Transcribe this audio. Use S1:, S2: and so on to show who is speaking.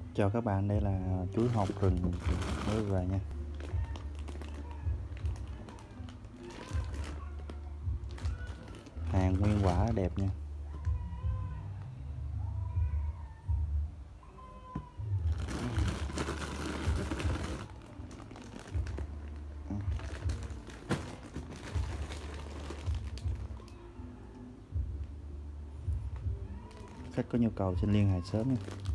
S1: Chào các bạn, đây là chuối hột rừng mới về nha. Hàng nguyên quả đẹp nha. Khách có nhu cầu xin liên hệ sớm nha.